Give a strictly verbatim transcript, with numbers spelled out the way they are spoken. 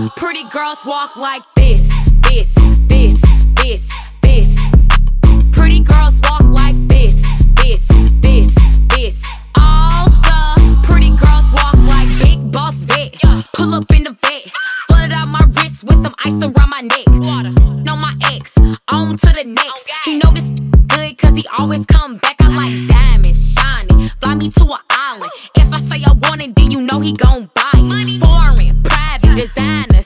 Pretty girls walk like this, this, this, this, this. Pretty girls walk like this, this, this, this. All the pretty girls walk like big boss vet. Pull up in the vet, flooded out my wrist with some ice around my neck. No, my ex, on to the next. He know this good cause he always come back. I like diamonds, shiny, fly me to an island. If I say I want it, then you know he gon' buy.